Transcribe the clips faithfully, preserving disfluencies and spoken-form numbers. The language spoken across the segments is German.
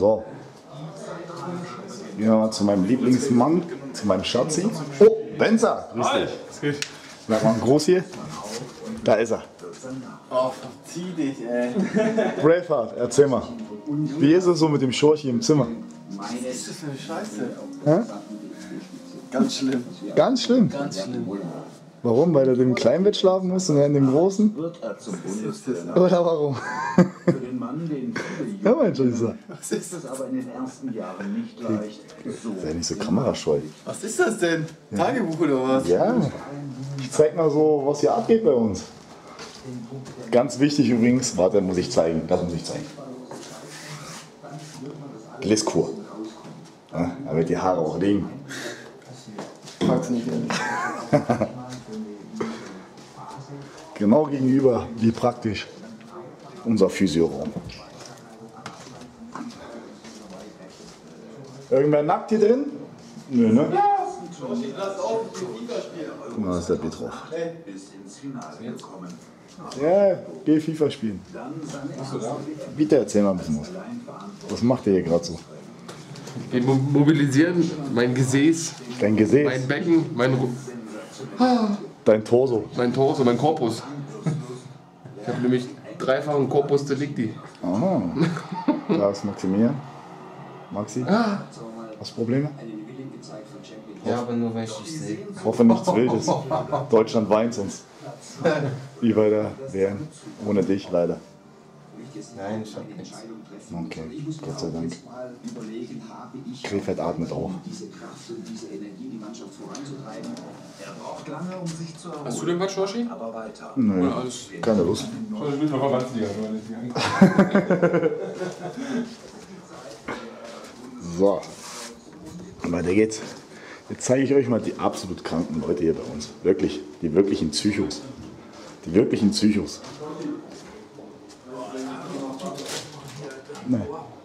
So. Gehen wir mal zu meinem Lieblingsmann, zu meinem Schatzi. Oh, Benzer, grüß dich. Sag mal groß hier. Da ist er. Oh, verzieh dich, ey. Braveheart, erzähl mal. Wie ist es so mit dem Schorchi im Zimmer? Was ist das für eine Scheiße? Hä? Ganz schlimm. Ganz schlimm. Ganz schlimm. Warum? Weil er in dem kleinen Bett schlafen muss und er in dem großen? Oder warum? Für den Mann, den viele Ja, mein Schatzi. Was ist das? aber in den ersten Jahren nicht leicht. So. Ist ja nicht so kamerascheu. Was ist das denn? Tagebuch oder was? Ja, ich zeig mal so, was hier abgeht bei uns. Ganz wichtig übrigens, warte, muss ich zeigen, das muss ich zeigen. Glisskur. Ja, da wird die Haare auch liegen. Mag's nicht ehrlich. Genau gegenüber, wie praktisch, unser Physioraum. Irgendwer nackt hier drin? Nö, ne? Guck mal, was ist der Bild drauf. Bis ins Finale gekommen. Ja, geh FIFA spielen. Bitte erzähl mal ein bisschen was. Was macht ihr hier gerade so? Wir mo- mobilisieren mein Gesäß, Dein Gesäß, mein Becken, mein, Ru- dein Torso. mein Torso, mein Korpus. Ich habe nämlich dreifachen Corpus Delicti. Aha. Da ist Maximilian. Maxi, hast du Probleme? Ja, aber nur weil ich dich sehe. Ich hoffe nichts Wildes. Deutschland weint sonst. Wie bei der W M. Ohne dich leider. Nein, ich hab nichts. Okay, Gott sei Dank. Krefeld atmet auch. Er braucht lange, um sich zu erholen. Hast du den was, Schorschi? Aber weiter. Nö, Alles. keine Lust. Ich bin noch Verbandsliga, wenn ich nicht angucke. So, weiter geht's. Jetzt zeige ich euch mal die absolut kranken Leute hier bei uns. Wirklich, die wirklichen Psychos. Die wirklichen Psychos. Nee.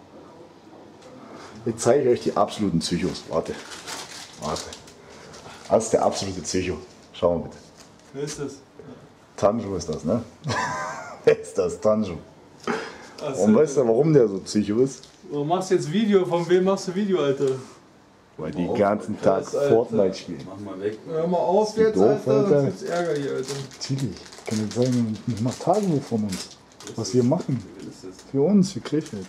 Jetzt zeige ich euch die absoluten Psychos. Warte. Warte. Das ist der absolute Psycho. Schau mal bitte. Wer ist das? Tanju ist das, ne? Wer ist das? Tanju. Achso. Und weißt du, warum der so Psycho ist? Du machst jetzt Video, von wem machst du Video, Alter? Weil die den ganzen Tag krass, Alter. Fortnite spielen. Mach mal weg. Hör mal auf du jetzt, doof, Alter, Alter? sonst gibt's Ärger hier, Alter. Natürlich. Kann nicht sein, ich mach Tagebuch von uns. Was wir machen. Für uns, für Krefeld.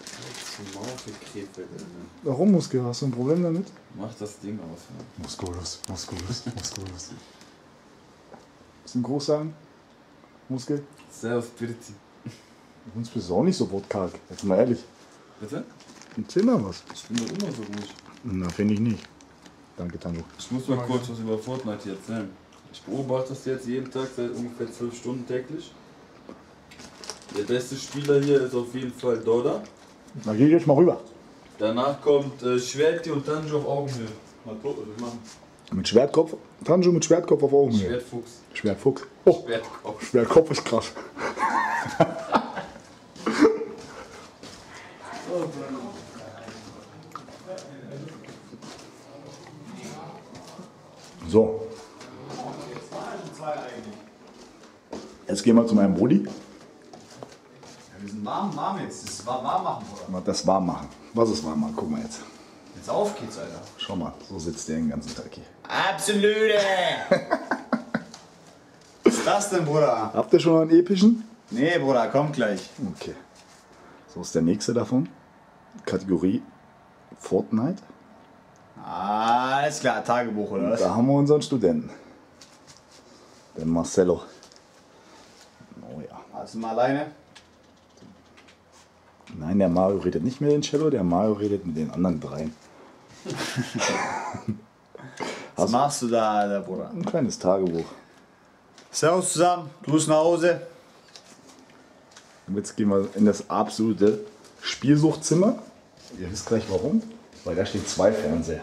Warum Muskel? Hast du ein Problem damit? Mach das Ding aus. Muskulus, muskulus, muskulus. Bisschen groß sagen? Muskel? Sehr spiriti. Uns bist du auch nicht so wortkarg. Jetzt mal ehrlich. Bitte? Erzähl mal was. Ich bin doch immer so ruhig. Na, finde ich nicht. Danke, Tanjo. Ich muss mal kurz was über Fortnite hier erzählen. Ich beobachte das jetzt jeden Tag seit ungefähr zwölf Stunden täglich. Der beste Spieler hier ist auf jeden Fall Doda. Na, geh jetzt mal rüber. Danach kommt äh, Schwerti und Tanjo auf Augenhöhe. Mal gucken, was wir machen. Mit Schwertkopf. Tanjo mit Schwertkopf auf Augenhöhe. Schwertfuchs. Schwertfuchs. Oh, Schwertkopf. Schwertkopf ist krass. So. Jetzt gehen wir zu meinem Brudi. Ja, wir sind warm, warm jetzt. Das ist warm, warm machen, oder? Mal das warm machen. Was ist warm machen? Guck mal jetzt. Jetzt auf geht's, Alter. Schau mal, so sitzt der den ganzen Tag hier. Absolute! Was ist das denn, Bruder? Habt ihr schon einen epischen? Nee, Bruder, kommt gleich. Okay. So ist der nächste davon. Kategorie Fortnite. Alles klar, Tagebuch, oder was? Da haben wir unseren Studenten. Den Marcello. Oh ja. Hast du mal alleine? Nein, der Mario redet nicht mit den Cello, der Mario redet mit den anderen dreien. Was machst du da, Alter, Bruder? Ein kleines Tagebuch. Servus zusammen, Gruß nach Hause. Und jetzt gehen wir in das absolute Spielsuchtzimmer. Ihr wisst gleich warum. Weil da stehen zwei Fernseher.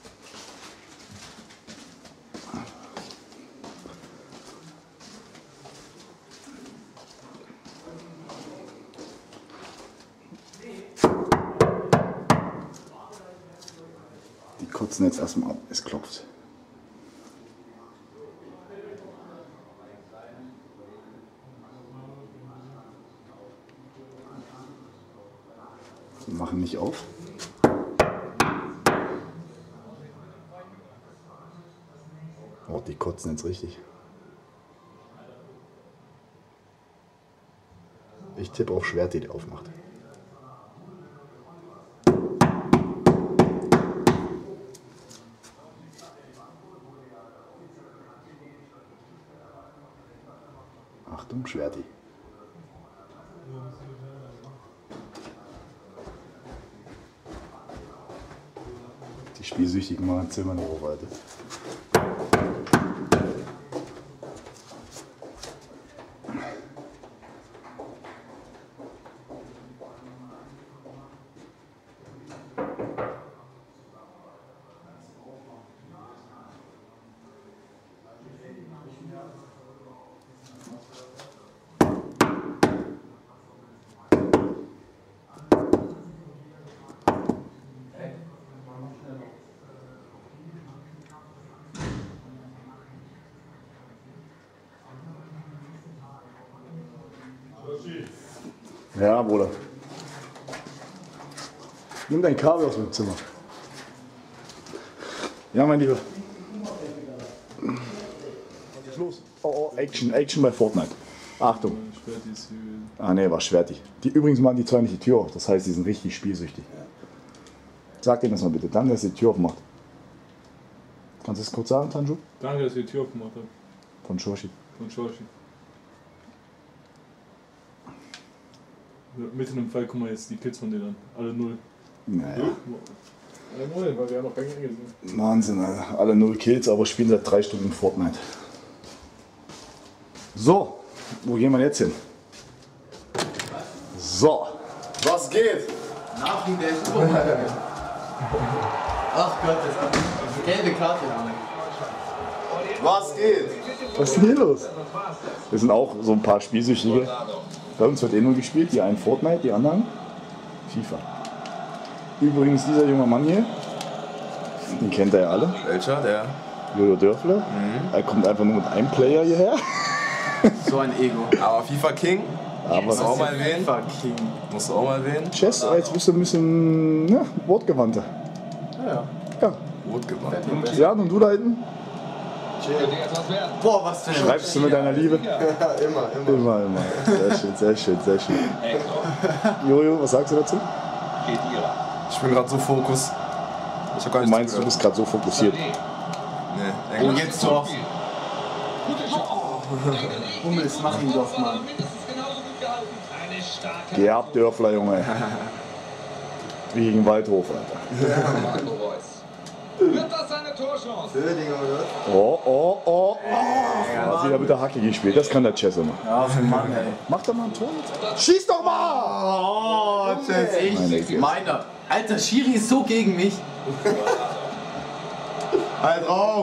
Die kotzen jetzt erstmal ab. Es klopft. machen nicht auf. Oh, die kotzen jetzt richtig. Ich tippe auf Schwerti, die aufmacht. Achtung, Schwerti. Die Spielsüchtigen machen Zimmer noch auf, Alter. Ja, Bruder. Nimm dein Kabel aus dem Zimmer. Ja, mein Lieber. Was ist los? Oh, oh, Action, Action bei Fortnite. Achtung. Ah, ne, war schwertig. Die übrigens machen die zwei nicht die Tür auf. Das heißt, die sind richtig spielsüchtig. Sag denen das mal bitte. Danke, dass ihr die Tür aufmacht. Kannst du das kurz sagen, Tanju? Danke, dass ihr die Tür aufgemacht habt. Von Shoshi. Von Shoshi. Mitten im Fall gucken wir jetzt die Kids von denen an. Alle null. Naja. Alle null, weil wir ja noch Bang Engel sind. Wahnsinn, Alter. Alle null Kills, aber spielen seit drei Stunden Fortnite. So, wo gehen wir jetzt hin? So. Was geht? Nachrichten der ist super. Ach Gott, das ist eine gelbe Karte. Was geht? Was ist denn hier los? Wir sind auch so ein paar Spielsüchtige. Bei uns wird eh nur gespielt, die einen Fortnite, die anderen FIFA. Übrigens dieser junge Mann hier, den kennt ihr ja alle. Welcher? Der? Jojo Dörfler. Mhm. Er kommt einfach nur mit einem Player hierher. So ein Ego. Aber FIFA King. Aber musst du auch mal erwähnen. FIFA King. Musst du auch mal erwähnen. Chess, jetzt bist du ein bisschen ja, wortgewandter. Ja. Ja. Wortgewandt. Ja, und du da hinten? Boah, was denn? Schreibst du mit deiner Liebe? Ja, immer, immer. Immer, immer. Sehr schön, sehr schön, sehr schön. Jojo, was sagst du dazu? Ich bin gerade so fokus. Ich hab gar Du nicht meinst, du bist gerade so fokussiert. Nee, und jetzt doch. Hummels, mach ihn doch mal. Gehabt, Dörfler, Junge. Wie gegen Waldhof, Alter. Ja, Wird das eine Torchance? Oh, oh, oh, oh. Hat wieder mit der Hacke gespielt. Das kann der Chess immer. Ja, für Mann, ey. Mach doch mal ein Tor jetzt. Schieß doch mal! Oh, Chess, ich. Meiner. Alter, Schiri ist so gegen mich. Halt drauf!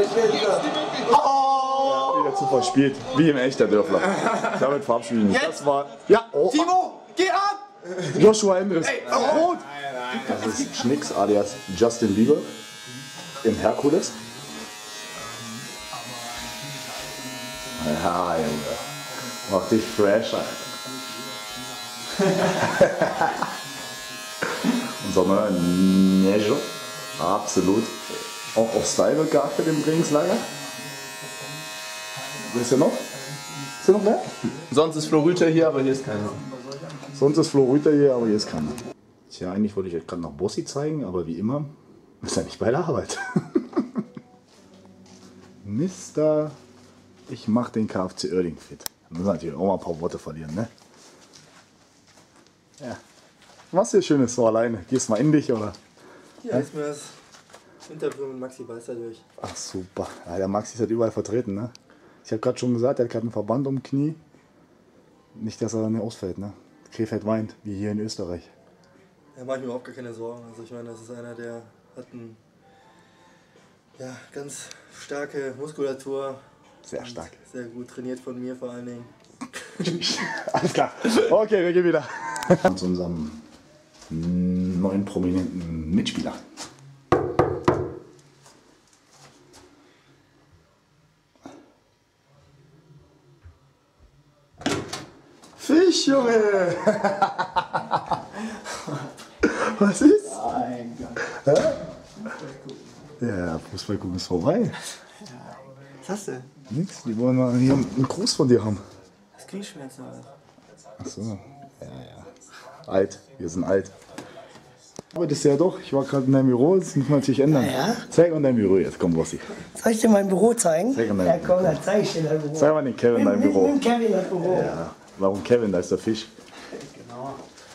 Oh! Wieder zu verspielt. Wie im echter Dörfler. Damit verabschieden wir uns. Das war. Ja, oh. Timo, geh ab! Joshua Endres. Rot! Das ist Schnicks alias Justin Bieber im Herkules. Ja, Junge. Mach dich fresh, Alter. Unser neuer Nejo. Absolut. Auch auf Style wird geachtet im Trainingslager. Ist der noch? Ist der noch mehr? Sonst ist Flo Rüther hier, aber hier ist keiner. Sonst ist Flo Rüther hier, aber hier ist keiner. Tja, eigentlich wollte ich euch gerade noch Bossi zeigen, aber wie immer ist er nicht bei der Arbeit. Mister, ich mach den K F C Oerding fit. Da müssen wir natürlich auch mal ein paar Worte verlieren, ne? Ja. Was hier Schönes so alleine? Gehst mal in dich, oder? Ja, ist mir das Interview mit Maxi Beister durch. Ach super. Ja, der Maxi ist halt überall vertreten, ne? Ich habe gerade schon gesagt, er hat gerade einen Verband um Knie. Nicht, dass er dann ausfällt, ne? Krefeld weint, wie hier in Österreich. Da mache ich mir überhaupt gar keine Sorgen. Also ich meine, das ist einer, der hat eine ja, ganz starke Muskulatur. Sehr stark. Sehr gut trainiert von mir vor allen Dingen. Alles klar. Okay, wir gehen wieder. Zu unserem neuen prominenten Mitspieler. Fisch, Junge! Was ist? Mein Gott. Hä? Ja, Fußball gucken ist vorbei. Was hast du? Nix, die wollen mal hier einen Gruß von dir haben. Das Knieschmerzen oder was? Ach so. Ja, ja. Alt, wir sind alt. Aber das ist ja doch, ich war gerade in deinem Büro, das muss man natürlich ändern. Ja? Zeig mal dein Büro jetzt, komm Bossi. Soll ich dir mein Büro zeigen? Zeig mal Ja, dein komm, dann zeig ich dir dein Büro. Zeig mal den Kevin dein Nimm- Büro. nimm Kevin das Büro. Ja, warum Kevin? Da ist der Fisch. Genau.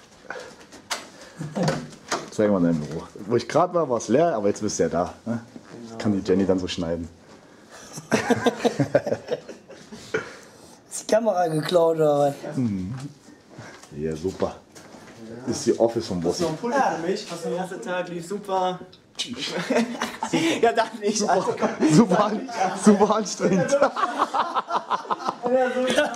Zeig mal dein Büro. Wo ich gerade war, war es leer, aber jetzt bist du ja da. Ne? Genau. Kann die Jenny dann so schneiden. Ist die Kamera geklaut oder was? Ja, super. Das ist die Office vom Boss. Hast du noch einen Pulli für mich? Hast du den ersten Tag, lief super. Ja, dann nicht. Also, Super, super anstrengend. ja, so